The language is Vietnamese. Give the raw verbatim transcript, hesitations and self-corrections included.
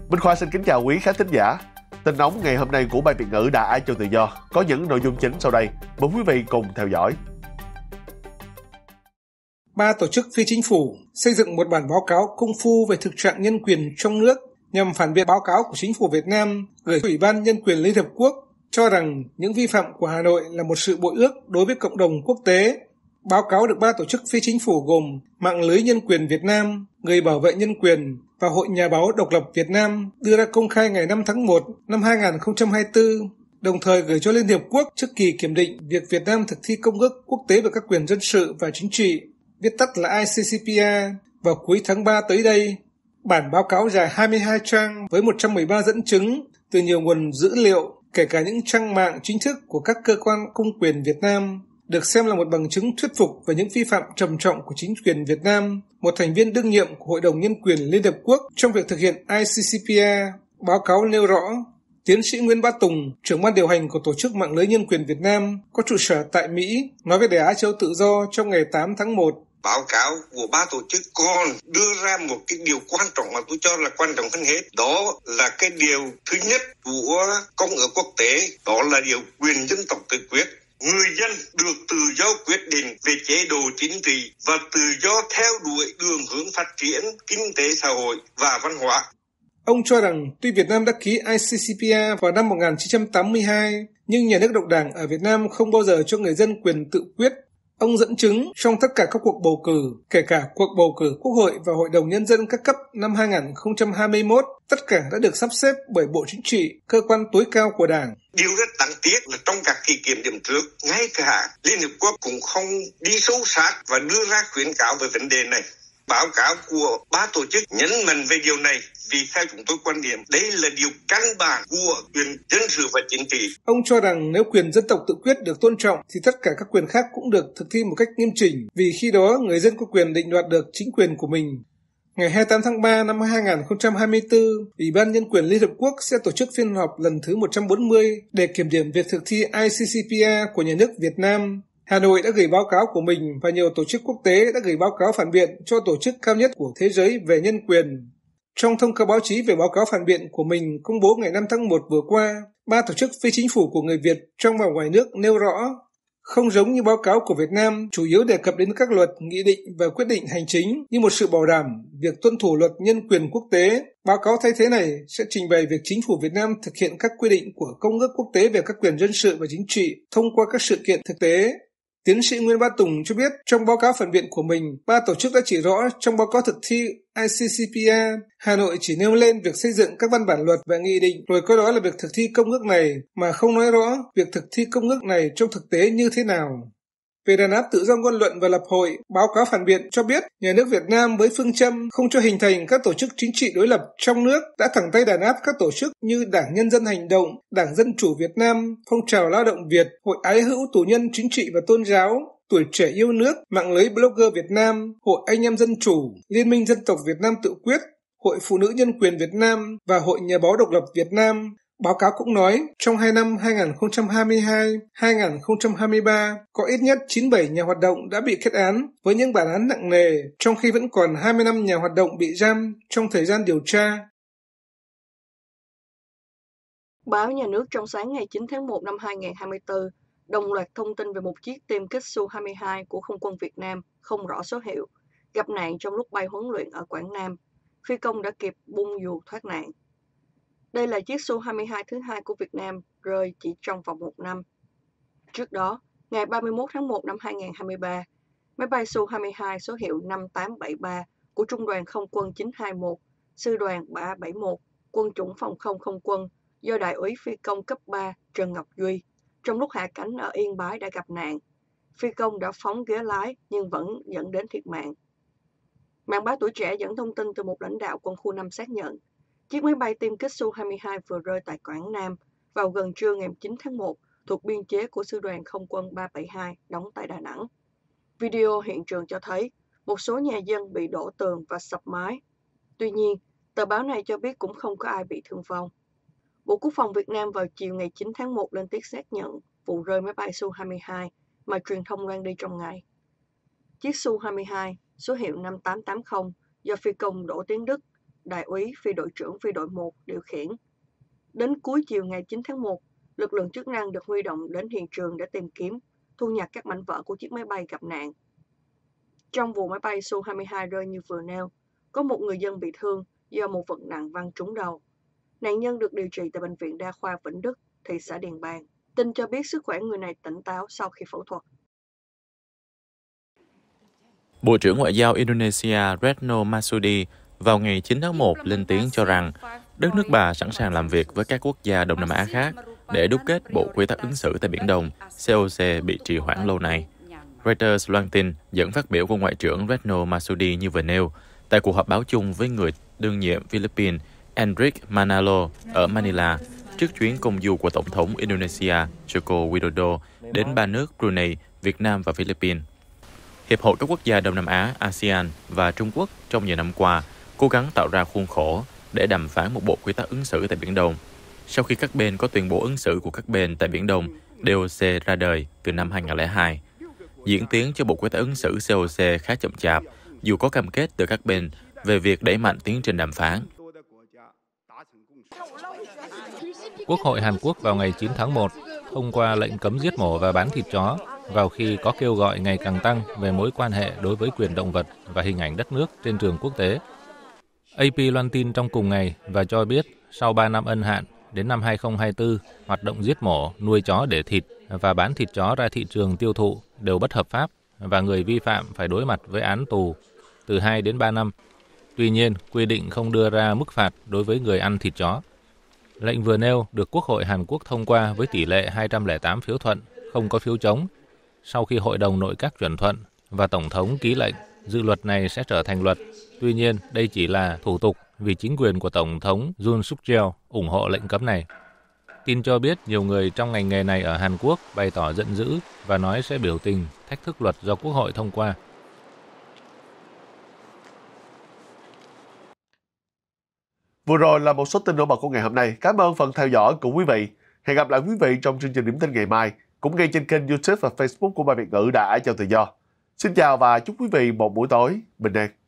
Minh Khoa xin kính chào quý khán thính giả. Tin nóng ngày hôm nay của Ban Việt ngữ Đà Ai Châu Tự Do có những nội dung chính sau đây. Mời quý vị cùng theo dõi. Ba tổ chức phi chính phủ xây dựng một bản báo cáo công phu về thực trạng nhân quyền trong nước nhằm phản biện báo cáo của chính phủ Việt Nam gửi Ủy ban Nhân quyền Liên Hợp Quốc cho rằng những vi phạm của Hà Nội là một sự bội ước đối với cộng đồng quốc tế. Báo cáo được ba tổ chức phi chính phủ gồm Mạng lưới Nhân quyền Việt Nam, Người bảo vệ nhân quyền và Hội Nhà báo Độc lập Việt Nam đưa ra công khai ngày năm tháng một năm hai nghìn không trăm hai mươi tư, đồng thời gửi cho Liên Hiệp Quốc trước kỳ kiểm định việc Việt Nam thực thi Công ước Quốc tế về các quyền dân sự và chính trị, viết tắt là I C C P R, vào cuối tháng ba tới đây. Bản báo cáo dài hai mươi hai trang với một trăm mười ba dẫn chứng từ nhiều nguồn dữ liệu, kể cả những trang mạng chính thức của các cơ quan công quyền Việt Nam, được xem là một bằng chứng thuyết phục về những vi phạm trầm trọng của chính quyền Việt Nam, một thành viên đương nhiệm của Hội đồng Nhân quyền Liên Hợp Quốc trong việc thực hiện I C C P R. Báo cáo nêu rõ, tiến sĩ Nguyễn Bá Tùng, trưởng ban điều hành của Tổ chức Mạng lưới Nhân quyền Việt Nam, có trụ sở tại Mỹ, nói với Đài Á Châu Tự Do trong ngày tám tháng một. Báo cáo của ba tổ chức còn đưa ra một cái điều quan trọng mà tôi cho là quan trọng hơn hết. Đó là cái điều thứ nhất của Công ước quốc tế, đó là điều quyền dân tộc tự quyết. Người dân được tự do quyết định về chế độ chính trị và tự do theo đuổi đường hướng phát triển kinh tế xã hội và văn hóa. Ông cho rằng tuy Việt Nam đã ký I C C P R vào năm một nghìn chín trăm tám mươi hai, nhưng nhà nước độc đảng ở Việt Nam không bao giờ cho người dân quyền tự quyết. Ông dẫn chứng trong tất cả các cuộc bầu cử, kể cả cuộc bầu cử Quốc hội và Hội đồng Nhân dân các cấp năm hai nghìn không trăm hai mươi mốt, tất cả đã được sắp xếp bởi Bộ Chính trị, cơ quan tối cao của Đảng. Điều rất đáng tiếc là trong các kỳ kiểm điểm trước, ngay cả Liên Hợp Quốc cũng không đi sâu sát và đưa ra khuyến cáo về vấn đề này. Báo cáo của ba tổ chức nhấn mạnh về điều này vì theo chúng tôi quan điểm đây là điều căn bản của quyền dân sự và chính trị. Ông cho rằng nếu quyền dân tộc tự quyết được tôn trọng thì tất cả các quyền khác cũng được thực thi một cách nghiêm chỉnh, vì khi đó người dân có quyền định đoạt được chính quyền của mình. Ngày hai mươi tám tháng ba năm hai nghìn không trăm hai mươi tư, Ủy ban Nhân quyền Liên Hợp Quốc sẽ tổ chức phiên họp lần thứ một trăm bốn mươi để kiểm điểm việc thực thi I C C P R của nhà nước Việt Nam. Hà Nội đã gửi báo cáo của mình và nhiều tổ chức quốc tế đã gửi báo cáo phản biện cho tổ chức cao nhất của thế giới về nhân quyền. Trong thông cáo báo chí về báo cáo phản biện của mình công bố ngày năm tháng một vừa qua, ba tổ chức phi chính phủ của người Việt trong và ngoài nước nêu rõ, không giống như báo cáo của Việt Nam chủ yếu đề cập đến các luật, nghị định và quyết định hành chính như một sự bảo đảm việc tuân thủ luật nhân quyền quốc tế. Báo cáo thay thế này sẽ trình bày việc chính phủ Việt Nam thực hiện các quy định của Công ước Quốc tế về các quyền dân sự và chính trị thông qua các sự kiện thực tế. Tiến sĩ Nguyễn Bá Tùng cho biết trong báo cáo phản biện của mình, ba tổ chức đã chỉ rõ trong báo cáo thực thi I C C P R, Hà Nội chỉ nêu lên việc xây dựng các văn bản luật và nghị định, rồi coi đó là việc thực thi công ước này, mà không nói rõ việc thực thi công ước này trong thực tế như thế nào. Về đàn áp tự do ngôn luận và lập hội, báo cáo phản biện cho biết nhà nước Việt Nam với phương châm không cho hình thành các tổ chức chính trị đối lập trong nước đã thẳng tay đàn áp các tổ chức như Đảng Nhân dân Hành động, Đảng Dân chủ Việt Nam, Phong trào Lao động Việt, Hội Ái hữu tù nhân chính trị và tôn giáo, Tuổi trẻ yêu nước, Mạng lưới Blogger Việt Nam, Hội Anh em Dân chủ, Liên minh Dân tộc Việt Nam tự quyết, Hội Phụ nữ Nhân quyền Việt Nam và Hội Nhà báo Độc lập Việt Nam. Báo cáo cũng nói, trong hai năm hai nghìn không trăm hai mươi hai đến hai nghìn không trăm hai mươi ba, có ít nhất chín mươi bảy nhà hoạt động đã bị kết án với những bản án nặng nề, trong khi vẫn còn hai mươi lăm nhà hoạt động bị giam trong thời gian điều tra. Báo Nhà nước trong sáng ngày chín tháng một năm hai nghìn không trăm hai mươi tư, đồng loạt thông tin về một chiếc tiêm kích Su hai mươi hai của Không quân Việt Nam không rõ số hiệu, gặp nạn trong lúc bay huấn luyện ở Quảng Nam. Phi công đã kịp bung dù thoát nạn. Đây là chiếc Su hai mươi hai thứ hai của Việt Nam rơi chỉ trong vòng một năm. Trước đó, ngày ba mươi mốt tháng một năm hai nghìn không trăm hai mươi ba, máy bay Su hai mươi hai số hiệu năm tám bảy ba của Trung đoàn Không quân chín hai mốt, Sư đoàn ba bảy mốt, Quân chủng phòng không không quân do Đại úy phi công cấp ba Trần Ngọc Duy, trong lúc hạ cánh ở Yên Bái đã gặp nạn. Phi công đã phóng ghế lái nhưng vẫn dẫn đến thiệt mạng. Mạng báo Tuổi Trẻ dẫn thông tin từ một lãnh đạo quân khu năm xác nhận, chiếc máy bay tiêm kích Su hai mươi hai vừa rơi tại Quảng Nam vào gần trưa ngày chín tháng một thuộc biên chế của Sư đoàn Không quân ba bảy hai đóng tại Đà Nẵng. Video hiện trường cho thấy một số nhà dân bị đổ tường và sập mái. Tuy nhiên, tờ báo này cho biết cũng không có ai bị thương vong. Bộ Quốc phòng Việt Nam vào chiều ngày chín tháng một lên tiếng xác nhận vụ rơi máy bay Su hai mươi hai mà truyền thông loan đi trong ngày. Chiếc Su hai mươi hai số hiệu năm tám tám không do phi công Đỗ Tiến Đức đại úy, phi đội trưởng phi đội một điều khiển. Đến cuối chiều ngày chín tháng một, lực lượng chức năng được huy động đến hiện trường để tìm kiếm, thu nhặt các mảnh vỡ của chiếc máy bay gặp nạn. Trong vụ máy bay Su hai mươi hai rơi như vừa nêu, có một người dân bị thương do một vật nặng văng trúng đầu. Nạn nhân được điều trị tại Bệnh viện Đa khoa Vĩnh Đức, thị xã Điện Bàn. Tin cho biết sức khỏe người này tỉnh táo sau khi phẫu thuật. Bộ trưởng Ngoại giao Indonesia Retno Marsudi vào ngày chín tháng một lên tiếng cho rằng đất nước bà sẵn sàng làm việc với các quốc gia Đông Nam Á khác để đúc kết Bộ Quy tắc ứng xử tại Biển Đông, C O C bị trì hoãn lâu nay. Reuters loan tin dẫn phát biểu của Ngoại trưởng Retno Marsudi như vừa nêu tại cuộc họp báo chung với người đương nhiệm Philippines Enrique Manalo ở Manila trước chuyến công du của Tổng thống Indonesia Joko Widodo đến ba nước Brunei, Việt Nam và Philippines. Hiệp hội các quốc gia Đông Nam Á a sê an và Trung Quốc trong nhiều năm qua cố gắng tạo ra khuôn khổ để đàm phán một bộ quy tắc ứng xử tại Biển Đông. Sau khi các bên có tuyên bố ứng xử của các bên tại Biển Đông, D O C ra đời từ năm hai nghìn không trăm lẻ hai. Diễn tiến cho bộ quy tắc ứng xử C O C khá chậm chạp, dù có cam kết từ các bên về việc đẩy mạnh tiến trình đàm phán. Quốc hội Hàn Quốc vào ngày chín tháng một thông qua lệnh cấm giết mổ và bán thịt chó, vào khi có kêu gọi ngày càng tăng về mối quan hệ đối với quyền động vật và hình ảnh đất nước trên trường quốc tế. a pê loan tin trong cùng ngày và cho biết sau ba năm ân hạn, đến năm hai nghìn không trăm hai mươi tư, hoạt động giết mổ, nuôi chó để thịt và bán thịt chó ra thị trường tiêu thụ đều bất hợp pháp và người vi phạm phải đối mặt với án tù từ hai đến ba năm. Tuy nhiên, quy định không đưa ra mức phạt đối với người ăn thịt chó. Lệnh vừa nêu được Quốc hội Hàn Quốc thông qua với tỷ lệ hai trăm lẻ tám phiếu thuận, không có phiếu chống. Sau khi Hội đồng Nội các chuẩn thuận và Tổng thống ký lệnh, dự luật này sẽ trở thành luật. Tuy nhiên, đây chỉ là thủ tục vì chính quyền của Tổng thống Yoon suk yeol ủng hộ lệnh cấm này. Tin cho biết nhiều người trong ngành nghề này ở Hàn Quốc bày tỏ giận dữ và nói sẽ biểu tình thách thức luật do Quốc hội thông qua. Vừa rồi là một số tin nổi bật của ngày hôm nay. Cảm ơn phần theo dõi của quý vị. Hẹn gặp lại quý vị trong chương trình điểm tin ngày mai, cũng ngay trên kênh YouTube và Facebook của Ban Việt ngữ Đài Á Châu Tự Do. Xin chào và chúc quý vị một buổi tối bình an.